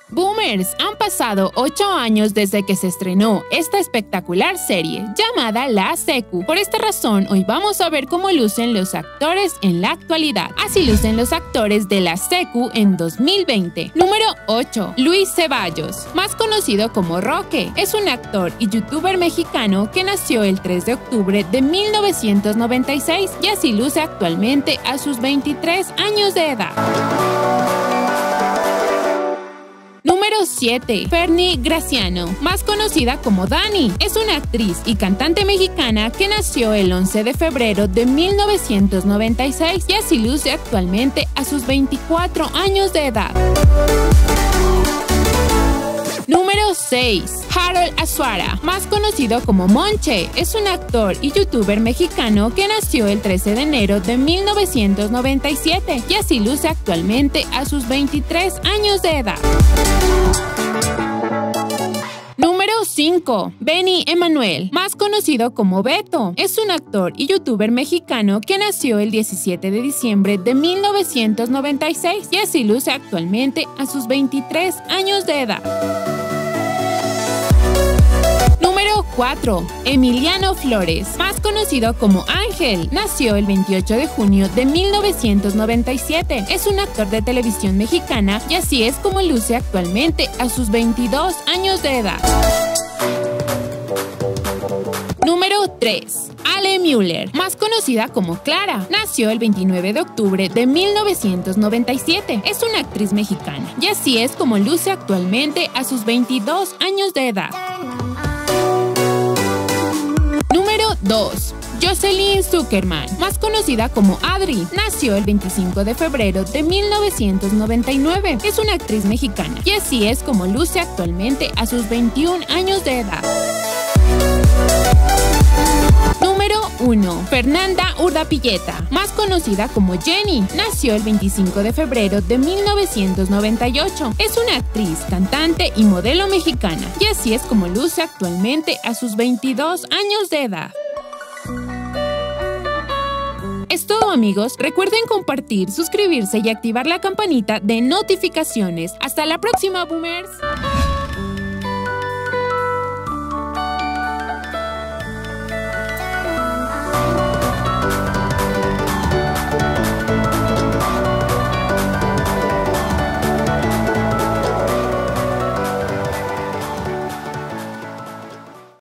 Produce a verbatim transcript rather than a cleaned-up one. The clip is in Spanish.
Boomers, han pasado ocho años desde que se estrenó esta espectacular serie llamada La Secu. Por esta razón, hoy vamos a ver cómo lucen los actores en la actualidad. Así lucen los actores de La Secu en dos mil veinte. Número ocho. Luis Ceballos, más conocido como Roque. Es un actor y youtuber mexicano que nació el tres de octubre de mil novecientos noventa y seis y así luce actualmente a sus veintitrés años de edad. Número siete. Fernie Graciano, más conocida como Dani. Es una actriz y cantante mexicana que nació el once de febrero de mil novecientos noventa y seis y así luce actualmente a sus veinticuatro años de edad. Número seis. Harold Azuara, más conocido como Monche, es un actor y youtuber mexicano que nació el trece de enero de mil novecientos noventa y siete y así luce actualmente a sus veintitrés años de edad. Número cinco. Benny Emanuel, más conocido como Beto, es un actor y youtuber mexicano que nació el diecisiete de diciembre de mil novecientos noventa y seis y así luce actualmente a sus veintitrés años de edad. Número cuatro. Emiliano Flores, más conocido como Ángel, nació el veintiocho de junio de mil novecientos noventa y siete. Es un actor de televisión mexicana y así es como luce actualmente a sus veintidós años de edad. Número tres. Ale Müller, más conocida como Clara, nació el veintinueve de octubre de mil novecientos noventa y siete. Es una actriz mexicana y así es como luce actualmente a sus veintidós años de edad. Número dos. Jocelyn Zuckerman, más conocida como Adri, nació el veinticinco de febrero de mil novecientos noventa y nueve. Es una actriz mexicana y así es como luce actualmente a sus veintiún años de edad. Número uno. Fernanda Urdapilleta, más conocida como Jenny, nació el veinticinco de febrero de mil novecientos noventa y ocho. Es una actriz, cantante y modelo mexicana y así es como luce actualmente a sus veintidós años de edad. Es todo, amigos. Recuerden compartir, suscribirse y activar la campanita de notificaciones. Hasta la próxima, Boomers.